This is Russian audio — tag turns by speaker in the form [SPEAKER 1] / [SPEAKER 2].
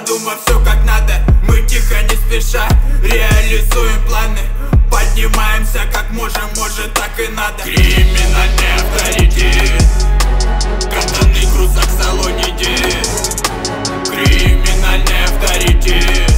[SPEAKER 1] Продумав все как надо, мы тихо не спеша реализуем планы. Поднимаемся как можем, может так и надо. Криминальный авторитет, картонный грузок в салоне дед. Криминальный авторитет.